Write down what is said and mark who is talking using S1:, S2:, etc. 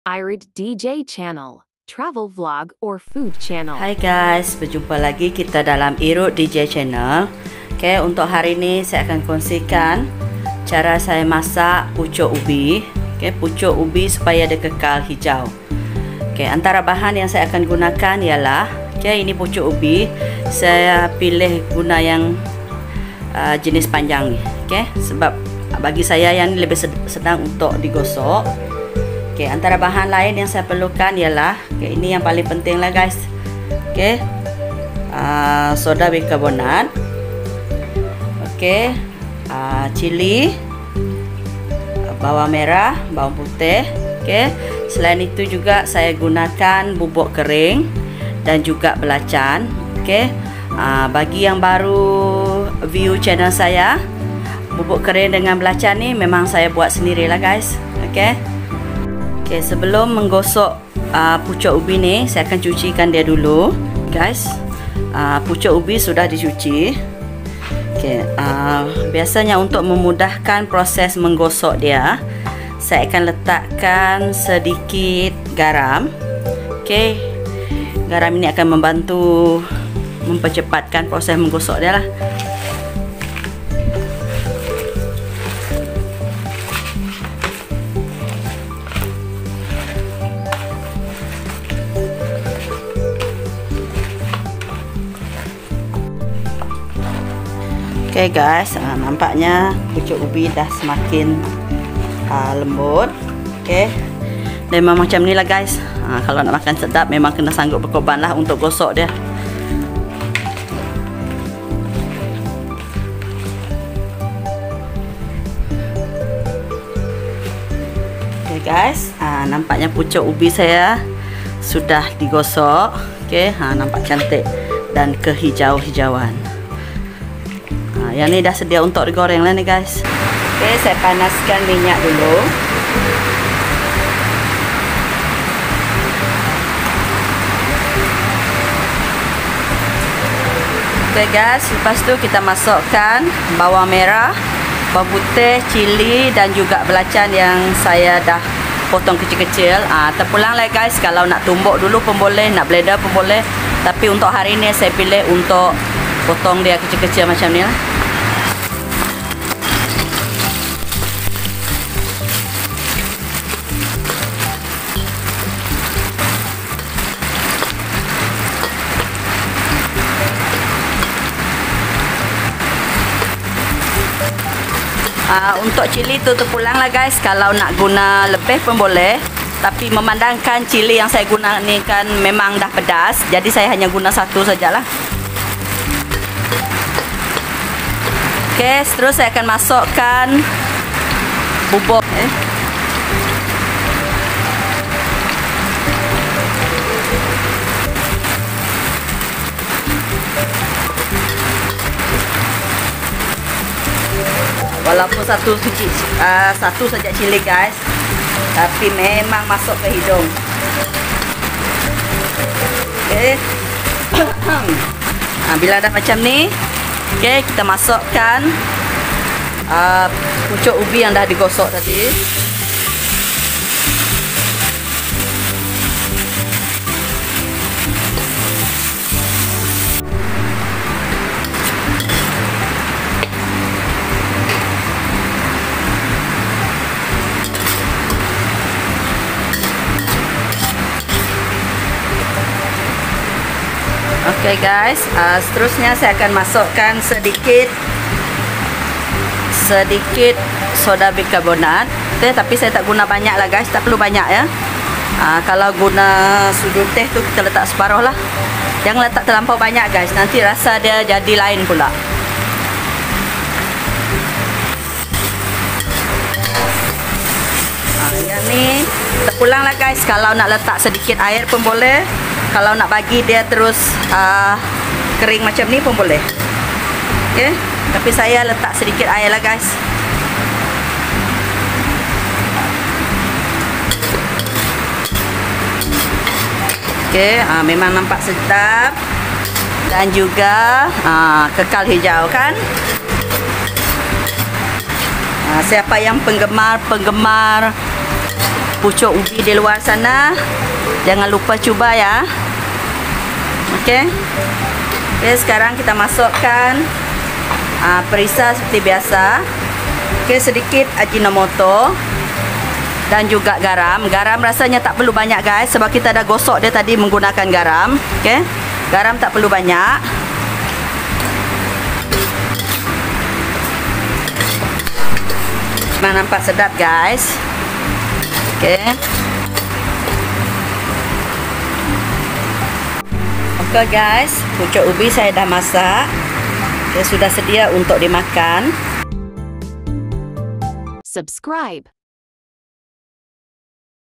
S1: Irid DJ channel, travel vlog or food channel.
S2: Hai guys, berjumpa lagi kita dalam Irud DJ channel. Okay, untuk hari ini saya akan kongsikan cara saya masak pucuk ubi. Okay, pucuk ubi supaya dia kekal hijau. Okay, antara bahan yang saya akan gunakan ialah, okay, ini pucuk ubi. Saya pilih guna yang jenis panjang ni. Okay, sebab bagi saya yang lebih sedang untuk digosok. Okay, antara bahan lain yang saya perlukan ialah, okay, ini yang paling penting lah guys. Okay, soda bikarbonat. Okay, cili, bawang merah, bawang putih. Okay, selain itu juga saya gunakan bubuk kering dan juga belacan. Okay, bagi yang baru view channel saya, bubuk kering dengan belacan ni memang saya buat sendirilah guys. Okay. Okay, sebelum menggosok pucuk ubi ni, saya akan cucikan dia dulu, guys. Pucuk ubi sudah dicuci. Okay, biasanya untuk memudahkan proses menggosok dia, saya akan letakkan sedikit garam. Okay, garam ini akan membantu mempercepatkan proses menggosok dia lah. Okay guys, nampaknya pucuk ubi dah semakin lembut. Okay, dan memang macam ni lah guys. Kalau nak makan sedap memang kena sanggup berkorban lah untuk gosok dia. Okay guys, nampaknya pucuk ubi saya sudah digosok. Okay, nampak cantik dan kehijau-hijauan. Yang ni dah sedia untuk digoreng lah ni guys. Okay, saya panaskan minyak dulu. Okay guys, lepas tu kita masukkan bawang merah, bawang putih, cili dan juga belacan yang saya dah potong kecil-kecil. Terpulang lah guys, kalau nak tumbuk dulu pun boleh, nak blender pun boleh. Tapi untuk hari ini saya pilih untuk potong dia kecil-kecil macam ni lah. Untuk cili tu terpulang lah guys, kalau nak guna lebih pun boleh. Tapi memandangkan cili yang saya guna ni kan memang dah pedas, jadi saya hanya guna satu sajalah. Okay, terus saya akan masukkan bubuk. Walaupun satu saja cili guys, tapi memang masuk ke hidung. Okay. Bila dah macam ni, okay, kita masukkan pucuk ubi yang dah digosok tadi. Okay guys, seterusnya saya akan masukkan sedikit soda bikarbonat. Okay, tapi saya tak guna banyak lah guys, tak perlu banyak ya. Kalau guna sudu teh tu kita letak separuh lah. Jangan letak terlampau banyak guys, nanti rasa dia jadi lain pula. Yang ni terpulang lah guys, kalau nak letak sedikit air pun boleh. Kalau nak bagi dia terus kering macam ni pun boleh. Okay, tapi saya letak sedikit air lah guys. Okay, memang nampak sedap dan juga kekal hijau kan. Siapa yang penggemar pucuk ubi di luar sana. Jangan lupa cuba ya. Okey. Okey, sekarang kita masukkan perisa seperti biasa. Okey, sedikit Ajinomoto dan juga garam. Garam rasanya tak perlu banyak guys, sebab kita dah gosok dia tadi menggunakan garam. Okey. Garam tak perlu banyak. Nampak sedap guys. Okey. Okey guys, pucuk ubi saya dah masak. Dia sudah sedia untuk dimakan.
S1: Subscribe.